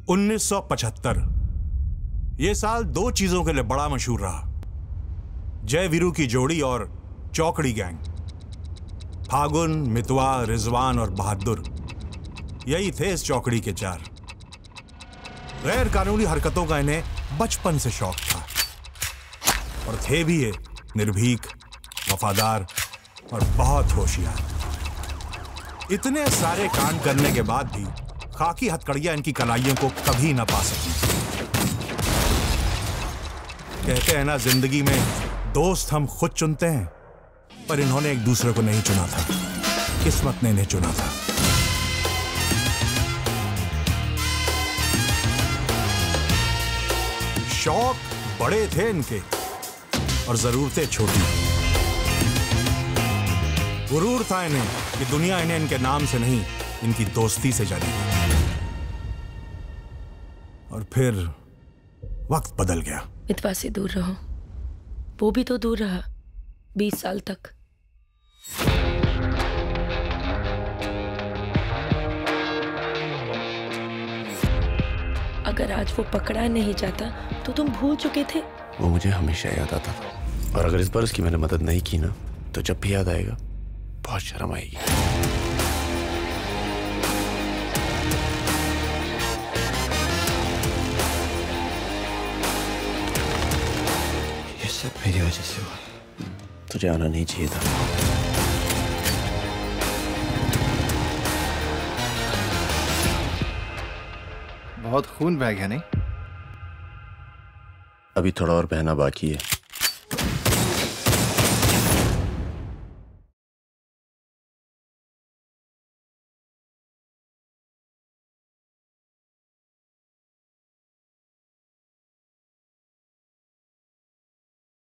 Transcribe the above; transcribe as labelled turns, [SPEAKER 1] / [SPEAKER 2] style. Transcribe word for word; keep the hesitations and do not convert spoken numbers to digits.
[SPEAKER 1] उन्नीस सौ पचहत्तर। यह साल दो चीजों के लिए बड़ा मशहूर रहा, जय वीरू की जोड़ी और चौकड़ी गैंग। फागुन, मितवा, रिजवान और बहादुर, यही थे इस चौकड़ी के चार। गैर कानूनी हरकतों का इन्हें बचपन से शौक था और थे भी ये निर्भीक, वफादार और बहुत होशियार। इतने सारे कांड करने के बाद भी खाकी हथकड़ियां इनकी कलाइयों को कभी न पा सकी। कहते हैं ना, जिंदगी में दोस्त हम खुद चुनते हैं, पर इन्होंने एक दूसरे को नहीं चुना था, किस्मत ने इन्हें चुना था। शौक बड़े थे इनके और जरूरतें छोटी। गुरूर था इन्हें कि दुनिया इन्हें इनके नाम से नहीं, इनकी दोस्ती से जानेगी। और फिर वक्त बदल गया।
[SPEAKER 2] मितवा से दूर रहो। वो भी तो दूर रहा बीस साल तक। अगर आज वो पकड़ा नहीं जाता तो तुम भूल चुके थे।
[SPEAKER 3] वो मुझे हमेशा याद आता था, और अगर इस बार उसकी मैंने मदद नहीं की ना, तो जब भी याद आएगा बहुत शर्म आएगी।
[SPEAKER 4] ये सब मेरी वजह से हुआ।
[SPEAKER 3] तुझे आना नहीं चाहिए था।
[SPEAKER 4] बहुत खून बह गया नहीं?
[SPEAKER 3] अभी थोड़ा और बहना बाकी है।